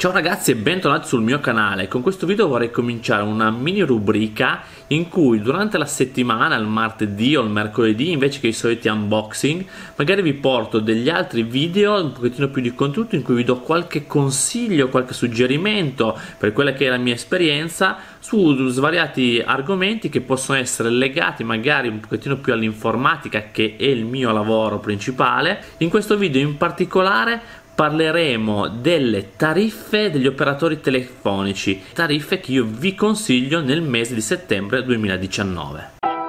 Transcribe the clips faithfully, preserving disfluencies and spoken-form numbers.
Ciao ragazzi e bentornati sul mio canale. Con questo video vorrei cominciare una mini rubrica in cui durante la settimana, il martedì o il mercoledì, invece che i soliti unboxing, magari vi porto degli altri video, un pochettino più di contenuto, in cui vi do qualche consiglio, qualche suggerimento per quella che è la mia esperienza su svariati argomenti che possono essere legati magari un pochettino più all'informatica, che è il mio lavoro principale. In questo video in particolare parleremo delle tariffe degli operatori telefonici, tariffe che io vi consiglio nel mese di settembre duemiladiciannove.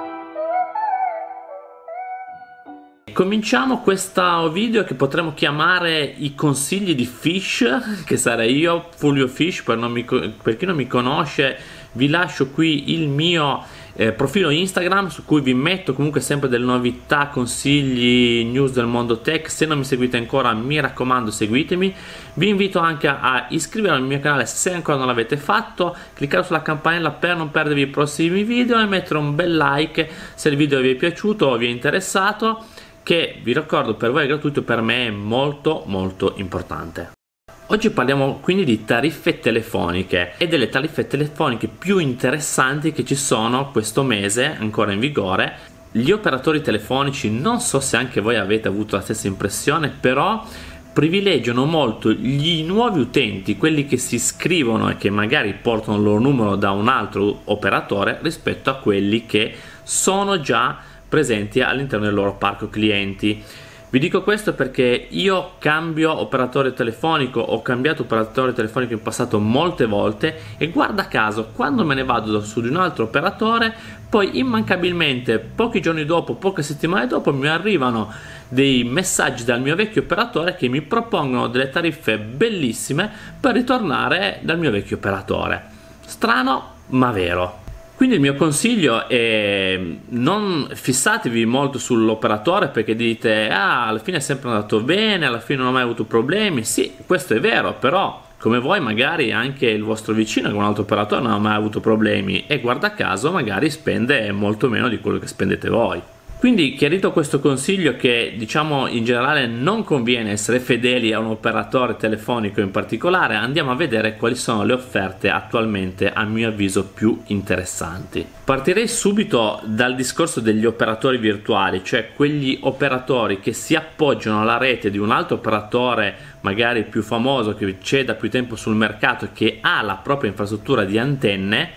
Cominciamo questo video che potremmo chiamare i consigli di Fish, che sarei io, Fulvio Fish. Per, non mi, per chi non mi conosce, vi lascio qui il mio eh, profilo Instagram, su cui vi metto comunque sempre delle novità, consigli, news del mondo tech. Se non mi seguite ancora, mi raccomando, seguitemi. Vi invito anche a iscrivervi al mio canale se ancora non l'avete fatto, cliccare sulla campanella per non perdervi i prossimi video e mettere un bel like se il video vi è piaciuto o vi è interessato, che vi ricordo per voi è gratuito, per me è molto molto importante. Oggi parliamo quindi di tariffe telefoniche e delle tariffe telefoniche più interessanti che ci sono questo mese, ancora in vigore. Gli operatori telefonici, non so se anche voi avete avuto la stessa impressione, però privilegiano molto gli nuovi utenti, quelli che si iscrivono e che magari portano il loro numero da un altro operatore, rispetto a quelli che sono già presenti all'interno del loro parco clienti. Vi dico questo perché io cambio operatore telefonico, ho cambiato operatore telefonico in passato molte volte, e guarda caso quando me ne vado su di un altro operatore, poi immancabilmente pochi giorni dopo, poche settimane dopo, mi arrivano dei messaggi dal mio vecchio operatore che mi propongono delle tariffe bellissime per ritornare dal mio vecchio operatore. Strano ma vero. Quindi il mio consiglio è: non fissatevi molto sull'operatore, perché dite ah, alla fine è sempre andato bene, alla fine non ho mai avuto problemi. Sì, questo è vero, però come voi magari anche il vostro vicino, che è un altro operatore, non ha mai avuto problemi e guarda caso magari spende molto meno di quello che spendete voi. Quindi, chiarito questo consiglio, che diciamo in generale non conviene essere fedeli a un operatore telefonico in particolare, andiamo a vedere quali sono le offerte attualmente a mio avviso più interessanti. Partirei subito dal discorso degli operatori virtuali, cioè quegli operatori che si appoggiano alla rete di un altro operatore magari più famoso, che c'è da più tempo sul mercato e che ha la propria infrastruttura di antenne,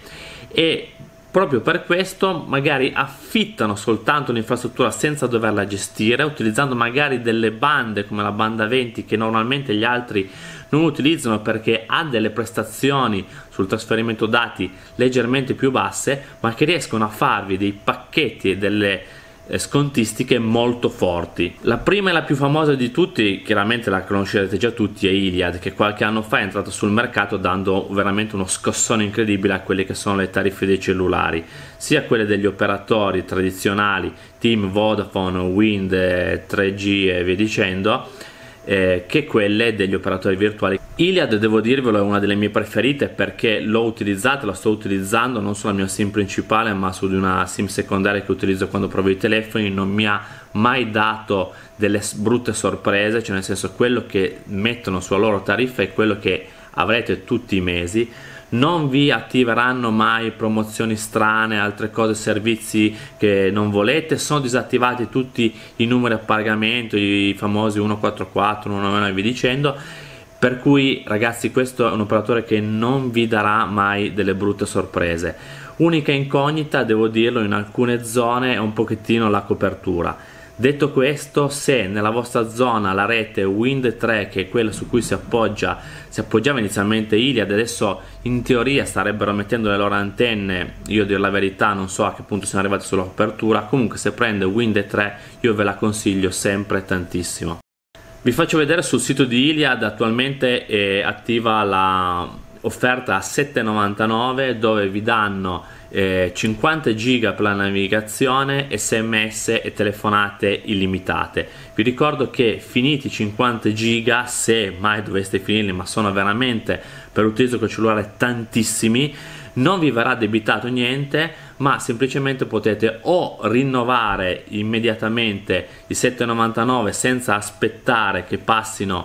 e proprio per questo magari affittano soltanto l'infrastruttura senza doverla gestire, utilizzando magari delle bande come la banda venti che normalmente gli altri non utilizzano, perché ha delle prestazioni sul trasferimento dati leggermente più basse, ma che riescono a farvi dei pacchetti e delle scontistiche molto forti. La prima e la più famosa di tutti, chiaramente la conoscerete già tutti, è Iliad, che qualche anno fa è entrato sul mercato dando veramente uno scossone incredibile a quelle che sono le tariffe dei cellulari, sia quelle degli operatori tradizionali, Team, Vodafone, Wind, tre G e via dicendo, eh, che quelle degli operatori virtuali. Iliad, devo dirvelo, è una delle mie preferite, perché l'ho utilizzata, la sto utilizzando non sulla mia SIM principale ma su di una SIM secondaria che utilizzo quando provo i telefoni. Non mi ha mai dato delle brutte sorprese, cioè nel senso, quello che mettono sulla loro tariffa è quello che avrete tutti i mesi. Non vi attiveranno mai promozioni strane, altre cose, servizi che non volete. Sono disattivati tutti i numeri a pagamento, i famosi uno quattro quattro, uno nove nove e via dicendo. Per cui ragazzi, questo è un operatore che non vi darà mai delle brutte sorprese. Unica incognita, devo dirlo, in alcune zone è un pochettino la copertura. Detto questo, se nella vostra zona la rete Wind tre, che è quella su cui si appoggia, si appoggiava inizialmente Iliad, adesso in teoria starebbero mettendo le loro antenne, io a dire la verità non so a che punto siamo arrivati sulla copertura. Comunque, se prende Wind tre io ve la consiglio sempre tantissimo. Vi faccio vedere sul sito di Iliad, attualmente è attiva la offerta a sette e novantanove, dove vi danno eh, cinquanta giga per la navigazione, sms e telefonate illimitate. Vi ricordo che finiti i cinquanta giga, se mai doveste finirli, ma sono veramente per l'utilizzo col cellulare tantissimi, non vi verrà debitato niente, ma semplicemente potete o rinnovare immediatamente i sette e novantanove senza aspettare che passino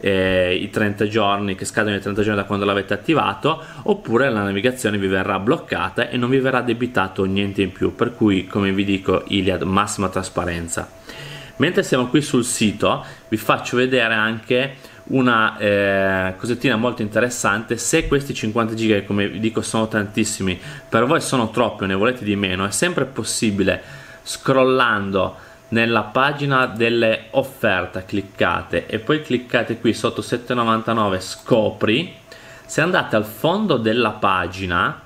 eh, i trenta giorni, che scadono i trenta giorni da quando l'avete attivato, oppure la navigazione vi verrà bloccata e non vi verrà debitato niente in più, per cui, come vi dico, Iliad, massima trasparenza. Mentre siamo qui sul sito vi faccio vedere anche una eh, cosettina molto interessante. Se questi cinquanta giga, che come vi dico sono tantissimi, per voi sono troppi o ne volete di meno, è sempre possibile, scrollando nella pagina delle offerte, cliccate e poi cliccate qui sotto sette e novantanove scopri. Se andate al fondo della pagina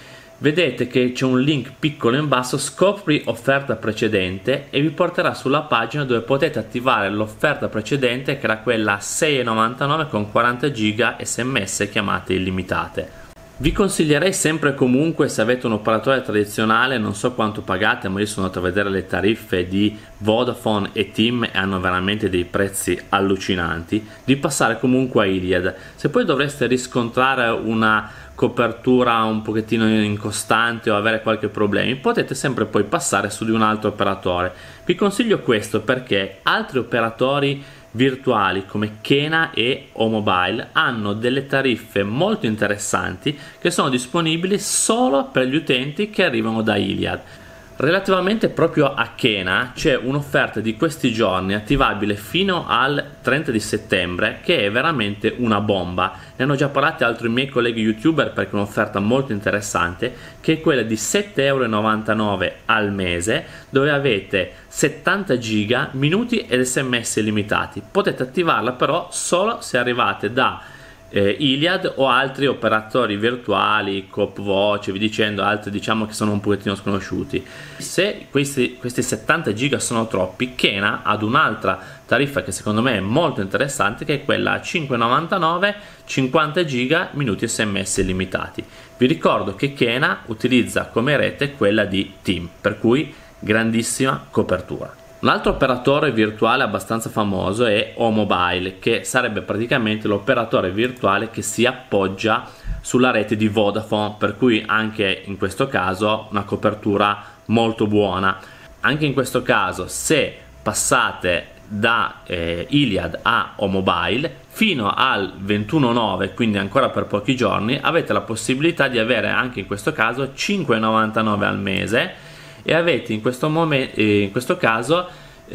vedete che c'è un link piccolo in basso, scopri offerta precedente, e vi porterà sulla pagina dove potete attivare l'offerta precedente, che era quella a sei e novantanove con quaranta giga sms e chiamate illimitate. Vi consiglierei sempre e comunque, se avete un operatore tradizionale, non so quanto pagate, ma io sono andato a vedere le tariffe di Vodafone e TIM e hanno veramente dei prezzi allucinanti, di passare comunque a Iliad. Se poi dovreste riscontrare una copertura un pochettino incostante o avere qualche problemi, potete sempre poi passare su di un altro operatore. Vi consiglio questo perché altri operatori virtuali come Kena e O-Mobile hanno delle tariffe molto interessanti che sono disponibili solo per gli utenti che arrivano da Iliad. Relativamente proprio a Kena c'è un'offerta di questi giorni attivabile fino al trenta di settembre che è veramente una bomba. Ne hanno già parlato altri miei colleghi youtuber perché è un'offerta molto interessante, che è quella di sette e novantanove euro al mese, dove avete settanta giga, minuti ed sms illimitati. Potete attivarla però solo se arrivate da Eh, Iliad o altri operatori virtuali, Coop Voce, vi dicendo, altri diciamo che sono un pochettino sconosciuti. Se questi, questi settanta giga sono troppi, Kena ad un'altra tariffa che secondo me è molto interessante, che è quella a cinque e novantanove, cinquanta giga, minuti sms illimitati. Vi ricordo che Kena utilizza come rete quella di TIM, per cui grandissima copertura. Un altro operatore virtuale abbastanza famoso è O-Mobile, che sarebbe praticamente l'operatore virtuale che si appoggia sulla rete di Vodafone, per cui anche in questo caso una copertura molto buona. Anche in questo caso, se passate da eh, Iliad a O-Mobile fino al ventuno nove, quindi ancora per pochi giorni, avete la possibilità di avere anche in questo caso cinque e novantanove al mese, e avete in questo momento, in questo caso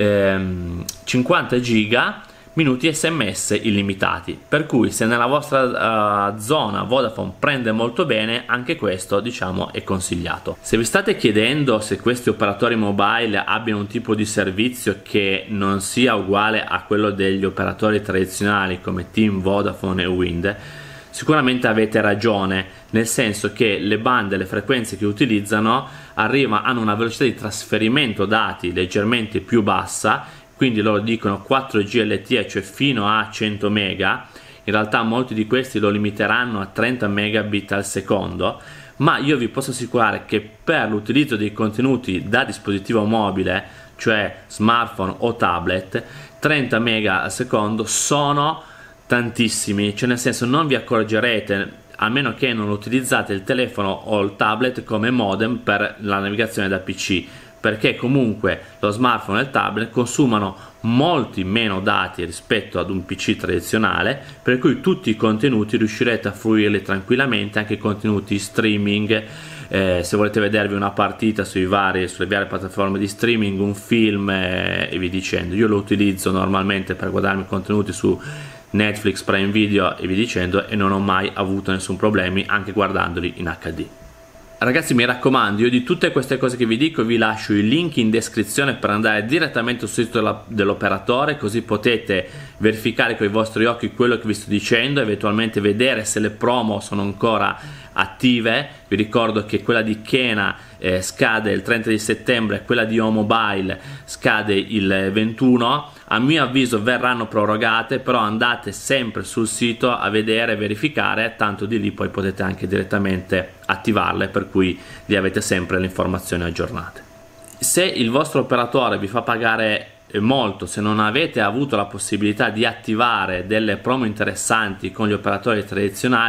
ehm, cinquanta giga, minuti sms illimitati, per cui se nella vostra uh, zona Vodafone prende molto bene, anche questo diciamo è consigliato. Se vi state chiedendo se questi operatori mobile abbiano un tipo di servizio che non sia uguale a quello degli operatori tradizionali come TIM, Vodafone e Wind, sicuramente avete ragione, nel senso che le bande, le frequenze che utilizzano arriva, hanno una velocità di trasferimento dati leggermente più bassa, quindi loro dicono quattro G L T E, cioè fino a cento mega. In realtà molti di questi lo limiteranno a trenta megabit al secondo, ma io vi posso assicurare che per l'utilizzo dei contenuti da dispositivo mobile, cioè smartphone o tablet, trenta mega al secondo sono tantissimi, cioè nel senso non vi accorgerete, a meno che non utilizzate il telefono o il tablet come modem per la navigazione da P C, perché comunque lo smartphone e il tablet consumano molti meno dati rispetto ad un P C tradizionale, per cui tutti i contenuti riuscirete a fruirli tranquillamente, anche i contenuti streaming. Eh, se volete vedervi una partita sui vari, sulle varie piattaforme di streaming, un film eh, e vi dicendo. Io lo utilizzo normalmente per guardarmi contenuti su Netflix, Prime Video e vi dicendo, e non ho mai avuto nessun problema anche guardandoli in H D. Ragazzi, mi raccomando, io di tutte queste cose che vi dico vi lascio i link in descrizione per andare direttamente sul sito dell'operatore, così potete verificare con i vostri occhi quello che vi sto dicendo, eventualmente vedere se le promo sono ancora attive. Vi ricordo che quella di Kena eh, scade il trenta di settembre, quella di O-Mobile scade il ventuno. A mio avviso verranno prorogate, però andate sempre sul sito a vedere, verificare, tanto di lì poi potete anche direttamente attivarle, per cui li avete sempre le informazioni aggiornate. Se il vostro operatore vi fa pagare molto, se non avete avuto la possibilità di attivare delle promo interessanti con gli operatori tradizionali,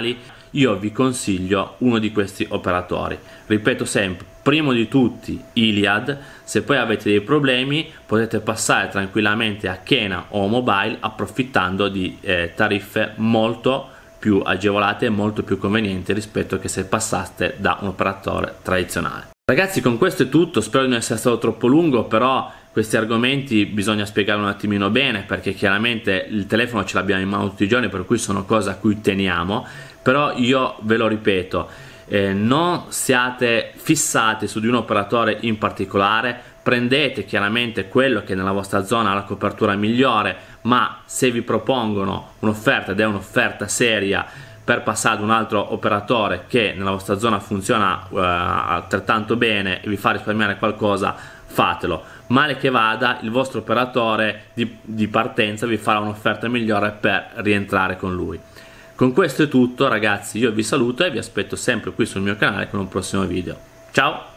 io vi consiglio uno di questi operatori. Ripeto sempre, primo di tutti Iliad. Se poi avete dei problemi potete passare tranquillamente a Kena o Mobile, approfittando di eh, tariffe molto più agevolate e molto più convenienti rispetto che se passaste da un operatore tradizionale. Ragazzi, con questo è tutto, spero di non essere stato troppo lungo, però questi argomenti bisogna spiegarli un attimino bene, perché chiaramente il telefono ce l'abbiamo in mano tutti i giorni, per cui sono cose a cui teniamo. Però io ve lo ripeto, eh, non siate fissati su di un operatore in particolare, prendete chiaramente quello che nella vostra zona ha la copertura migliore, ma se vi propongono un'offerta ed è un'offerta seria per passare ad un altro operatore che nella vostra zona funziona uh, altrettanto bene e vi fa risparmiare qualcosa, fatelo. Male che vada, il vostro operatore di, di partenza vi farà un'offerta migliore per rientrare con lui. Con questo è tutto ragazzi, io vi saluto e vi aspetto sempre qui sul mio canale con un prossimo video. Ciao!